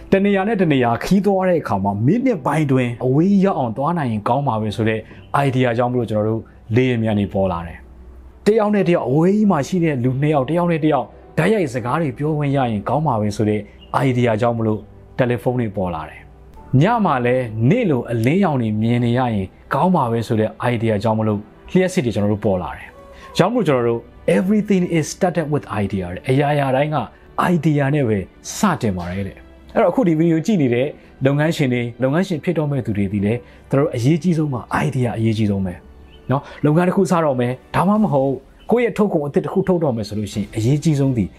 တနေရာနဲ့တနေရာခီးသွားတဲ့အခါမှာမိနစ်ပိုင်းတွင်အဝေးရောက်အောင်သွားနိုင်ရင်ကောင်းပါပဲဆိုတဲ့ idea ကြောင့်မလို့ကျွန်တော်တို့လေယာဉ်မြန်နေပေါ်လာတယ်တယောက်နဲ့တယောက်အဝေးမှာရှိတဲ့လူ2ယောက်တယောက်နဲ့တယောက်ဓာတ်ရိုက်စကားတွေပြောခွင့်ရရင်ကောင်းပါပဲဆိုတဲ့ idea ကြောင့်မလို့တယ်လီဖုန်းတွေပေါ်လာတယ်ညမှာလည်းနေ့လိုအလင်းရောင်တွေမြင်နေရရင်ကောင်းပါပဲဆိုတဲ့ idea ကြောင့်မလို့လျှက်စစ်တွေကျွန်တော်တို့ပေါ်လာတယ်ကြောင့်မလို့ကျွန်တော်တို့ everything is started with idea အရာတိုင်းက idea နဲ့ပဲစတင်ပါတယ်တဲ့အဲ့တော့အခုဒီဗီဒီယိုကြည့်နေတဲ့လုပ်ငန်းရှင်တွေလုပ်ငန်းရှင်ဖြစ်တော့မဲ့သူတွေဒီလေသူတို့အရေးကြီးဆုံးမှာ idea အရေးကြီးဆုံးပဲเนาะလုပ်ငန်းတစ်ခုစတော့မယ်ဒါမှမဟုတ်ကိုယ့်ရဲ့ထုတ်ကုန်အသစ်တစ်ခုထုတ်တော့မယ်ဆိုလို့ရှိရင်အရေးကြီးဆုံးဒီ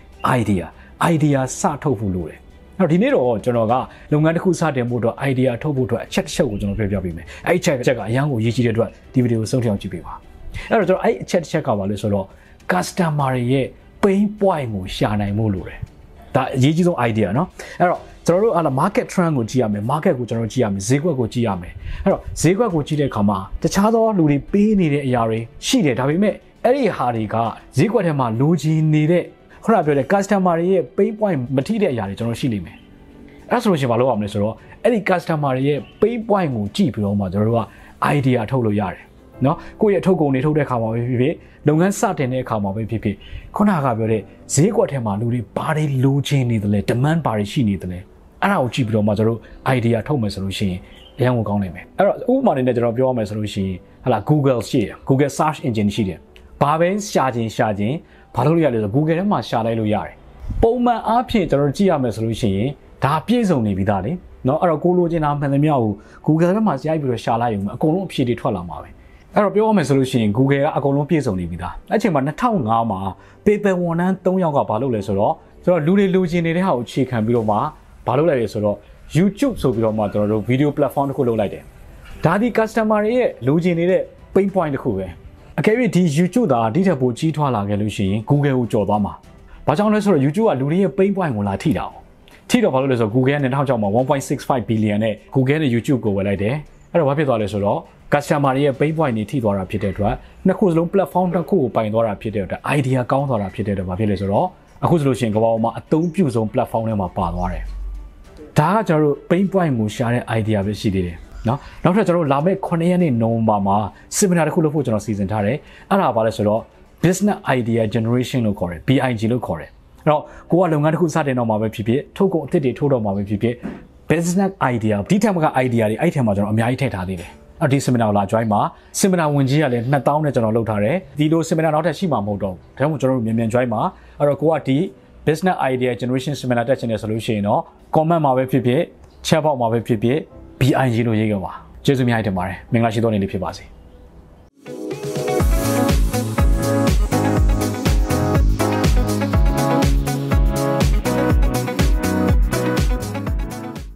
idea စထုတ်ဖို့လိုတယ်အဲ့တော့ဒီနေ့တော့ကျွန်တော်ကလုပ်ငန်းတစ်ခုစတင်ဖို့အတွက် idea ထုတ်ဖို့အတွက်အချက်တစ်ချက်ကိုကျွန်တော်ပြောပြပေးမယ်အဲ့ဒီချက်ကအရန်ကိုအရေးကြီးတဲ့အတွက်ဒီဗီဒီယိုဆုံးထအောင်ကြည့်ပေးပါအဲ့တော့ကျွန်တော်အဲ့အချက်တစ်ချက်ကပါလို့ဆိုတော့ customer ရဲ့ pain point ကိုရှာနိုင်မှုလိုတယ်ဒါအရေးကြီးဆုံး idea เนาะအဲ့တော့ကျွန်တော်တို့ market trend ကိုကြည့်ရမယ် market ကိုကျွန်တော်ကြည့်ရမယ်ဈေးကွက်ကိုကြည့်ရမယ်အဲ့တော့ဈေးကွက်ကိုကြည့်တဲ့အခါမှာတခြားသောလူတွေပေးနေတဲ့အရာတွေရှိတယ်ဒါပေမဲ့အဲ့ဒီဟာတွေကဈေးကွက်ထဲမှာလိုချင်နေတဲ့ခုနပြောတဲ့ customer တွေရဲ့ pain point မထိတဲ့အရာတွေကျွန်တော်ရှိနေမယ်အဲ့ဆိုလို့ရှိရင်မလုပ်အောင်လဲဆိုတော့အဲ့ဒီ customer တွေရဲ့ pain point ကိုကြည့်ပြီးတော့မှကျွန်တော်တို့က idea ထုတ်လို့ရတယ်နော်ကိုယ့်ရဲ့ထုတ်ကုန်တွေထုတ်တဲ့အခါမှာပဲဖြစ်ဖြစ်လုပ်ငန်းစတင်တဲ့အခါမှာပဲဖြစ်ဖြစ်ခုနကပြောတဲ့ဈေးကွက်ထဲမှာလူတွေဘာတွေလိုချင်နေတယ်လဲ demand ဘာတွေရှိနေတယ်လဲအဲ့ဒါကိုကြည့်ပြီးတော့မှကျွန်တော်တို့ idea ထုတ်မယ်ဆိုလို့ရှိရင်အရင်ကကောင်းနိုင်မယ်အဲ့တော့ဥပမာအနေနဲ့ကျွန်တော်ပြောရမယ်ဆိုလို့ရှိရင်Google ရှိတယ် Google search engine ရှိတယ်ဘာပဲရှာခြင်းဘာလို့ရလဲဆို Google ထဲမှာရှာလိုက်လို့ရတယ်ပုံမှန်အားဖြင့်ကျွန်တော်ကြည့်ရမယ်ဆိုလို့ရှိရင်ဒါပြည့်စုံနေပြီသားလေနော်အဲ့တော့ကိုလိုချင်တာမှန်သမျှကို Google ထဲမှာရိုက်ပြီးတော့ရှာလိုက်ရင်အကုန်လုံးအဖြေတွေထွက်လာမှာပဲအဲ့တော့ပြောရမယ်ဆိုလို့ရှိရင် Google ကအကုန်လုံးပြည့်စုံနေပြီသားအဲ့ချိန်မှာ2005မှာ paper ဝန်ထမ်း3ယောက်ကဘာလုပ်လဲဆိုတော့ကျွန်တော်လူတွေလိုချင်နေတဲ့ဟာကိုအခြေခံပြီးတော့မှဘာလုပ်လိုက်လဲဆိုတော့ YouTube ဆိုပြီးတော့မှကျွန်တော်တို့ video platform တစ်ခုလုပ်လိုက်တယ်ဒါဒီ customer တွေရဲ့လိုချင်နေတဲ့ pain point တစ်ခုပဲအကယ်၍ဒီ YouTube ဒါဒီထက်ပိုကြီးထွားလာခဲ့လို့ရှိရင် Google ကိုကြော်သွားမှာဘာကြောင့်လဲဆိုတော့ YouTube ကလူတွေရဲ့ pain point ကိုလာထိတာထိတော့ဘာလို့လဲဆိုတော့ Google က2006မှာ 1.65 billion နဲ့ Google နဲ့ YouTube ကိုဝယ်လိုက်တယ်အဲ့တော့ဘာဖြစ်သွားလဲဆိုတော့ customer တွေရဲ့ pain point တွေထိသွားတာဖြစ်တဲ့အတွက်နှစ်ခုစလုံး platform တစ်ခုကိုပိုင်သွားတာဖြစ်တဲ့အတွက် idea ကောင်းသွားတာဖြစ်တဲ့အတွက်ဘာဖြစ်လဲဆိုတော့အခုဆိုလို့ရှိရင်ကမ္ဘာပေါ်မှာအသုံးပြုဆုံး platform ထဲမှာပါသွားတယ်ဒါကကျွန်တော်တို့ pain point ကိုရှာတဲ့ idea ပဲရှိသေးတယ်နော်နောက်ထပ်ကျွန်တော်တို့လာမယ့်9ရက်နေ့နိုဝင်ဘာမှာ seminar တစ်ခုလုပ်ဖို့ကျွန်တော်စီစဉ်ထားတယ်အဲ့ဒါဘာလဲဆိုတော့ business idea generation လို့ခေါ်တယ် BIG လို့ခေါ်တယ်အဲ့တော့ကိုကလုပ်ငန်းတစ်ခုစတင်တော့မှာပဲဖြစ်ဖြစ်ထုတ်ကုန်အသစ်တွေထုတ်တော့မှာပဲဖြစ်ဖြစ် business idea ဒီထက်မက idea တွေအဲ့ထက်မှာကျွန်တော်အများကြီးထည့်ထားသေးတယ်အဲ့ဒီ seminar ကိုလာ join မှာ seminar ဝင်ကြီးကလည်း2000နဲ့ကျွန်တော်လုပ်ထားတယ်ဒီလို seminar နောက်ထပ်ရှိမှာမဟုတ်တော့ဘူးဒါကြောင့်ကျွန်တော်တို့မြန် join မှာအဲ့တော့ကိုကဒီ business idea generation seminar တက်ချင်တယ်ဆိုလို့ရှိရင်တော့ comment မှာပဲဖြစ်ဖြစ် chat box မှာပဲဖြစ်ဖြစ် BIG လို့ရေးခဲ့ပါကျေးဇူးများတင်ပါတယ်မင်္ဂလာရှိသောနေ့လေးဖြစ်ပါစေ